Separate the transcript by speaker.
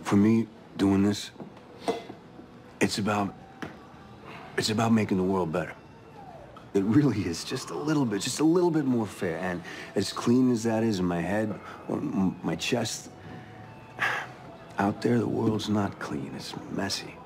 Speaker 1: For me, doing this, it's about making the world better. It really is, just a little bit more fair. And as clean as that is in my head or my chest, out there, the world's not clean. It's messy.